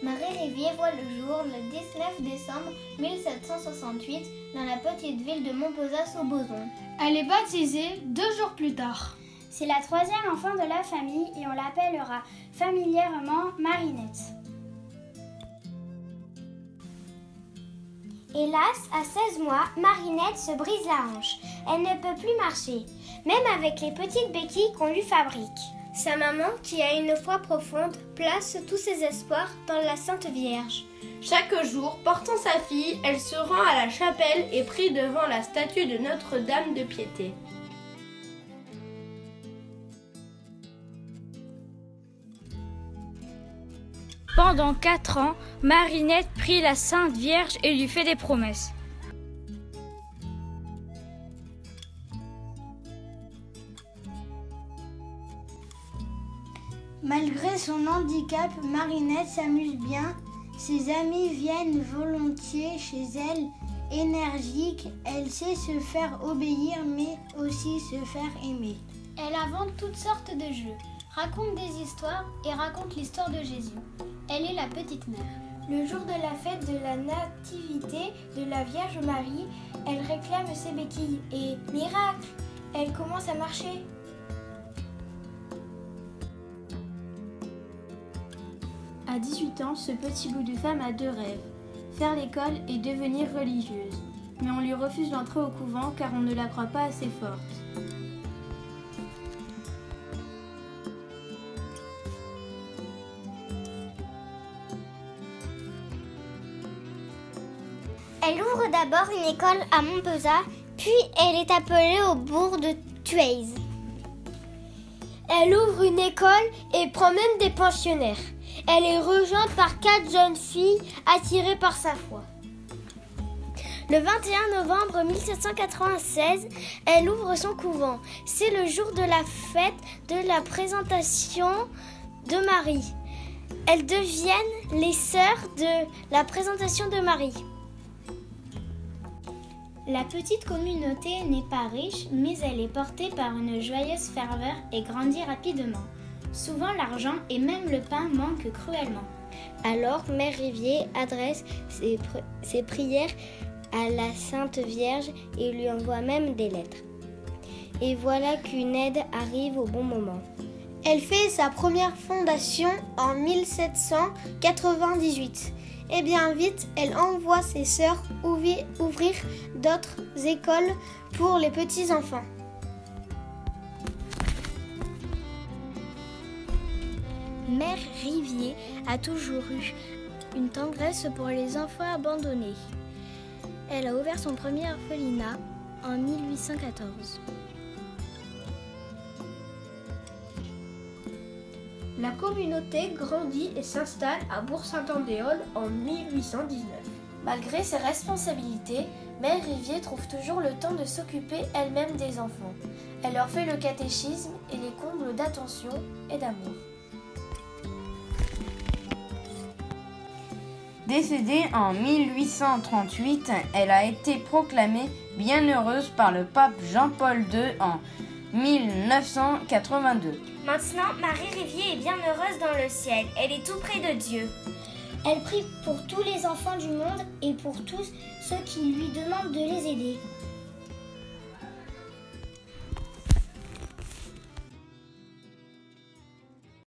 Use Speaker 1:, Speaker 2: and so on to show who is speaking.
Speaker 1: Marie Rivier voit le jour le 19 décembre 1768 dans la petite ville de Montpezat-sous-Boson.
Speaker 2: Elle est baptisée 2 jours plus tard.
Speaker 3: C'est la 3e enfant de la famille et on l'appellera familièrement Marinette.
Speaker 4: Hélas, à 16 mois, Marinette se brise la hanche. Elle ne peut plus marcher, même avec les petites béquilles qu'on lui fabrique. Sa maman, qui a une foi profonde, place tous ses espoirs dans la Sainte Vierge.
Speaker 5: Chaque jour, portant sa fille, elle se rend à la chapelle et prie devant la statue de Notre-Dame de Piété.
Speaker 6: Pendant 4 ans, Marinette prie la Sainte Vierge et lui fait des promesses.
Speaker 2: Malgré son handicap, Marinette s'amuse bien. Ses amis viennent volontiers chez elle. Énergique, elle sait se faire obéir mais aussi se faire aimer.
Speaker 1: Elle invente toutes sortes de jeux, raconte des histoires et raconte l'histoire de Jésus. Elle est la petite mère.
Speaker 3: Le jour de la fête de la nativité de la Vierge Marie, elle réclame ses béquilles et, miracle, elle commence à marcher.
Speaker 5: À 18 ans, ce petit bout de femme a 2 rêves, faire l'école et devenir religieuse. Mais on lui refuse d'entrer au couvent car on ne la croit pas assez forte.
Speaker 4: Elle ouvre d'abord une école à Montpezat, puis elle est appelée au bourg de Thueyts. Elle ouvre une école et prend même des pensionnaires. Elle est rejointe par 4 jeunes filles attirées par sa foi. Le 21 novembre 1796, elle ouvre son couvent. C'est le jour de la fête de la présentation de Marie. Elles deviennent les sœurs de la présentation de Marie.
Speaker 3: La petite communauté n'est pas riche, mais elle est portée par une joyeuse ferveur et grandit rapidement. Souvent l'argent et même le pain manquent cruellement.
Speaker 4: Alors Mère Rivier adresse ses prières à la Sainte Vierge et lui envoie même des lettres. Et voilà qu'une aide arrive au bon moment. Elle fait sa première fondation en 1798. Et bien vite, elle envoie ses sœurs ouvrir d'autres écoles pour les petits-enfants. Mère Rivier a toujours eu une tendresse pour les enfants abandonnés. Elle a ouvert son premier orphelinat en 1814.
Speaker 5: La communauté grandit et s'installe à Bourg-Saint-Andéol en 1819.
Speaker 7: Malgré ses responsabilités, Mère Rivier trouve toujours le temps de s'occuper elle-même des enfants. Elle leur fait le catéchisme et les comble d'attention et d'amour.
Speaker 8: Décédée en 1838, elle a été proclamée bienheureuse par le pape Jean-Paul II en 1982.
Speaker 4: Maintenant, Marie Rivier est bien heureuse dans le ciel. Elle est tout près de Dieu. Elle prie pour tous les enfants du monde et pour tous ceux qui lui demandent de les aider.